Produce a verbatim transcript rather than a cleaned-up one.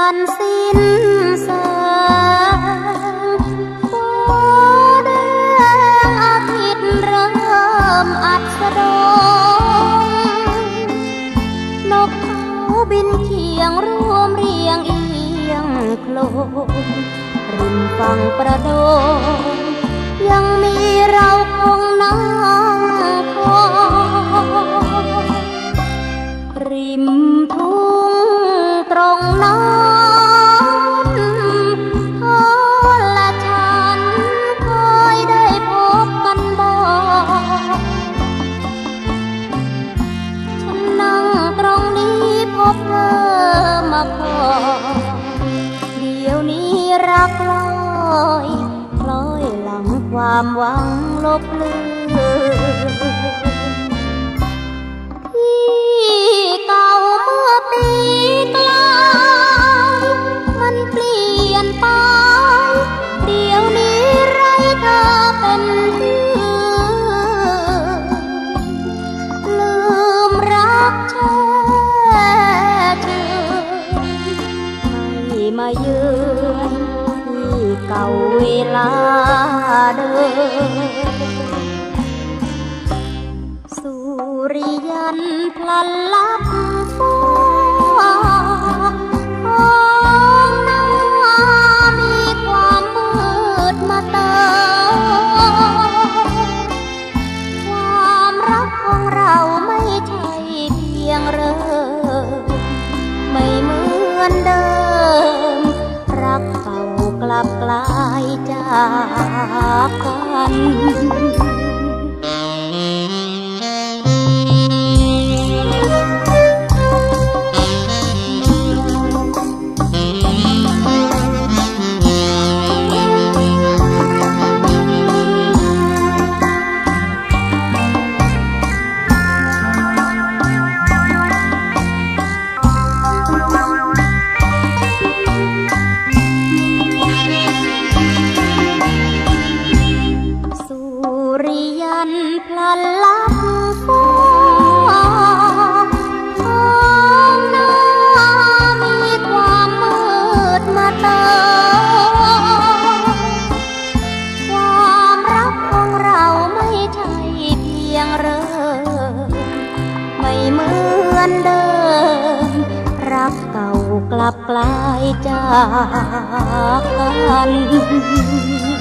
นสิ้นแสงฟ้าแดงอาทิตย์เริ่มอัสดงนกเขาบินเคียงรวมเรียงเอียงโคลงริมฝั่งประโดงยังมีเราคงนั่งคอยริมทุ่งตรงนั้นเธอและฉันเคยได้พบกันบ่ฉันนั่งตรงนี้พบเธอมาคอยเดี๋ยวนี้รักลอยคล้อยหลังความหวังลบเลือนที่เก่าเมื่อปีกลายมันเปลี่ยนไปเดี๋ยวนี้ไรเธอเป็นเพื่อนลืมรักแช่เชือนไม่มาเยือนที่เก่าเวลาเดิมสุริยันพลันลับฟ้าของน้ำมีความมืดมาเติมความรักของเราไม่ใช่เพียงเริ่มไม่เหมือนเดิมรักเก่ากลับกลายจากกันพลันลับฟ้าของน้ำมีความมืดมาเติมความรักของเราไม่ใช่เพียงเริ่มไม่เหมือนเดิมรักเก่ากลับกลายจากกัน